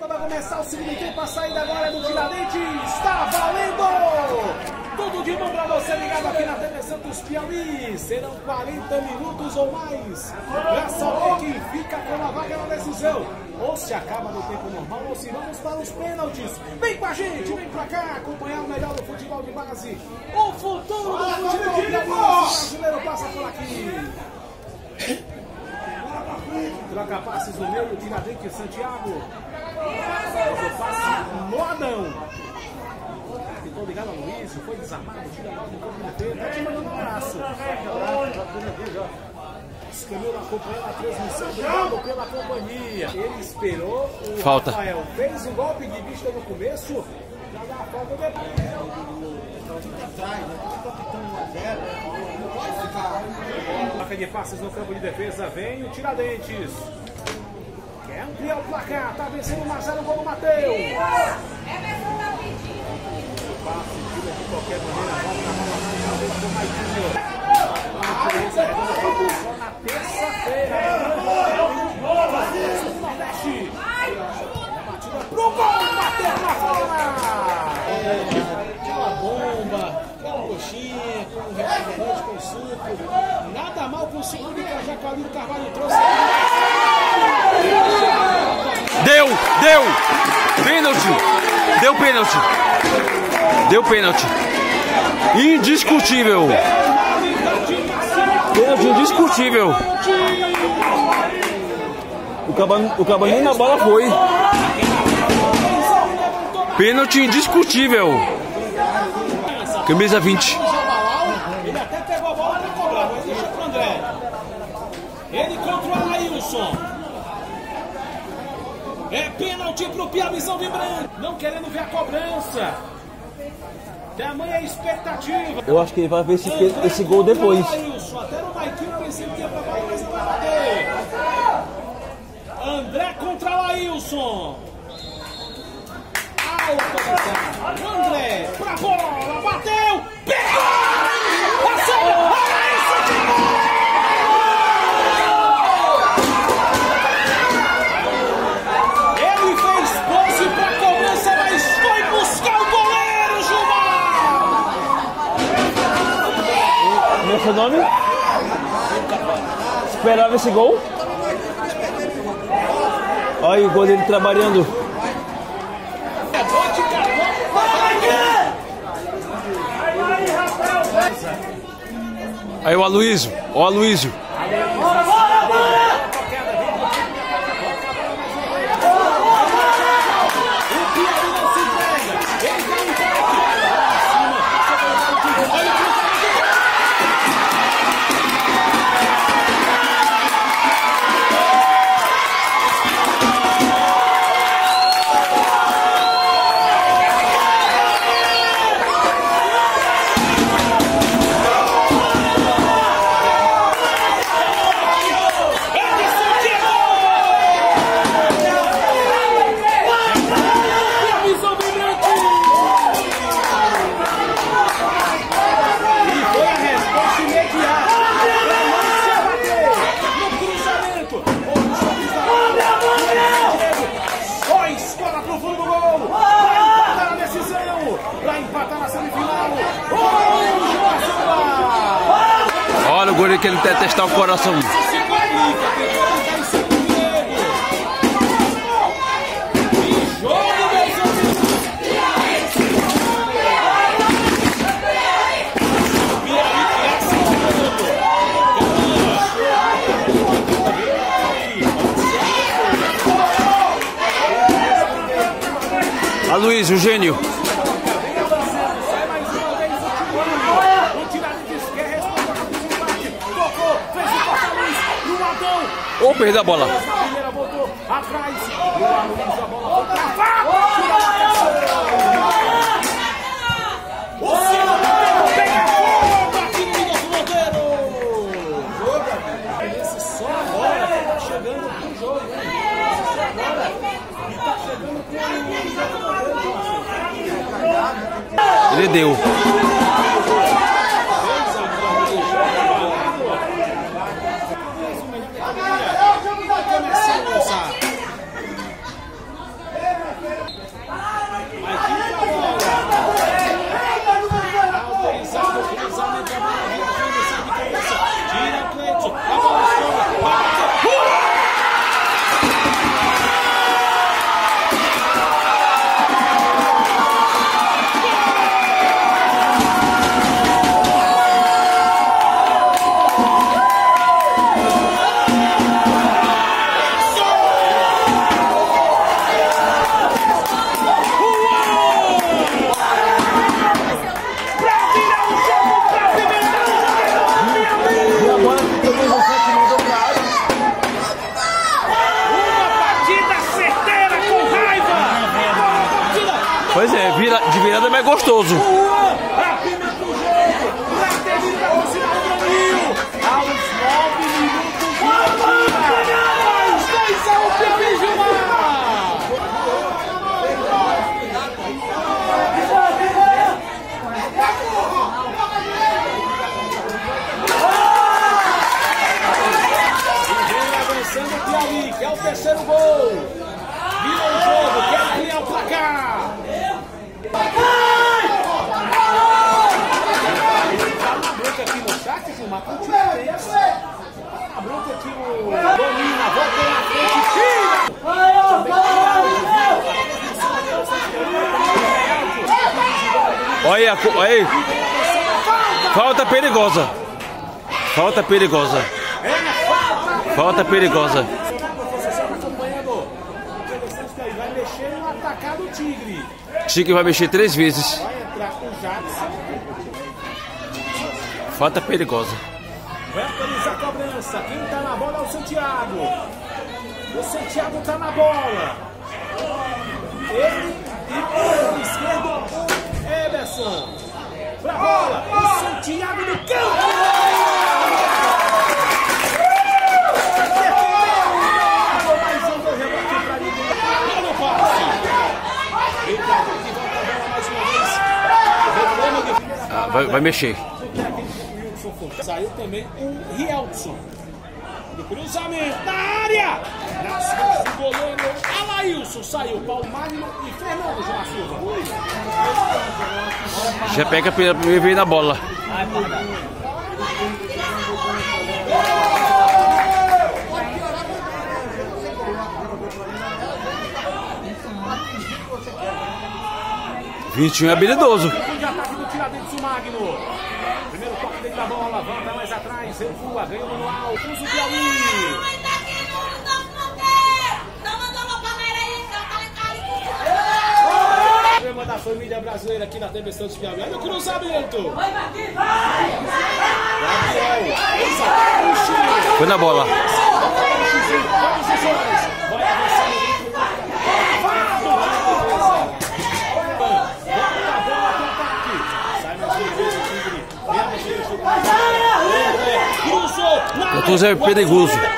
Vai começar o segundo tempo, a saída agora é do Tiradentes. Está valendo! Tudo de bom pra você ligado aqui na TV Santos Piauí. Serão 40 minutos ou mais pra saber quem fica com a vaga na decisão. Ou se acaba no tempo normal ou se vamos para os pênaltis. Vem com a gente, vem pra cá acompanhar o melhor do futebol de base. O futuro do futebol brasileiro passa por aqui. Troca passes no meio, Tiradentes Santiago. O passe no Adão. Ficou ligado ao Luiz, foi desarmado, tira a bola do campo de defesa, tá te mandando um abraço. Escaneou acompanhando a transmissão, obrigado pela companhia. Ele esperou, o falta. Rafael fez o golpe de vista no começo, já dá a falta depois. Troca de passes no campo de defesa, vem o Tiradentes. Quer ampliar o placar, tá vencendo o 1-0, gol do Matheus. Passe, tira de qualquer maneira, volta a bola mais uma vez com o Maiquinho. Só na terça-feira. Nordeste. Batida pro gol, bateu na bola. Aquela bomba, aquela coxinha, com refrigerante, com suco. Nada mal com o segundo de Cajá que o Alírio Carvalho trouxe. Deu! Pênalti! Deu pênalti! Deu pênalti! Indiscutível! Pênalti indiscutível! O Cabaninho na bola foi! Pênalti indiscutível! Camisa 20. Ele até pegou a bola para cobrar, mas deixa pro André. Ele contra o Alailson. É pênalti pro Piauizão vibrante. Não querendo ver a cobrança. Tamanha expectativa. Eu acho que ele vai ver esse gol depois. Até no Maiquinho pensei que ia pra bola, mas não vai bater. André contra o Alailson. André pra bola, bateu, pegou! Passou! Ele fez pose pra cobrança, mas foi buscar o goleiro, Gilmar! Como é seu nome? Esperava esse gol? Olha o goleiro trabalhando. Aí o Aloysio, ó o Aloysio. Olha o goleiro que ele quer testar o coração. Aloysio, o gênio. Ou perdeu a bola. Primeira voltou atrás. O Aloysio, a bola foi o segundo pega fogo aqui no nosso roteiro. Esse só agora tá chegando pro jogo. Agora e tá chegando pro Ele deu. Pois é, de virada é mais gostoso. Apimenta o jogo. Pra terminar o sinal do Brasil. Aos 9 minutos de partida. Mais 2 ao Piauí, Gilmar. Avançando o Piauí, que é o terceiro gol. Vira o jogo, quer ampliar o placar. Tá na bronca aqui no chat, Gilmar, continua isso. Tá na bronca aqui no domina, volta na frente, tira. Olha aí. Falta perigosa. Falta perigosa. Falta perigosa. Vai mexer no atacar do Tigre. Tigre vai mexer 3 vezes. Vai entrar o Jadson. Falta perigosa. Vai autorizar a cobrança. Quem tá na bola é o Santiago. O Santiago tá na bola. Ele e o esquerdo, o Emerson. Pra bola, o Santiago no campo. Vai mexer. Saiu também o Rielson. Do cruzamento na área. Nas mãos do goleiro Alailson. Saiu Paulo Magno e Fernando João Silva. Já pega a primeira vez na bola. Vintinho é habilidoso. De ataque do Tiradentes, o Magno. Primeiro toque dele da bola, volta mais atrás, recua, ganha o manual, usa o Piauí. Programa da família brasileira aqui na TV Santos Piauí. Olha o cruzamento. Gabriel, foi na bola. vai avançando dentro do O Tuzo é perigoso.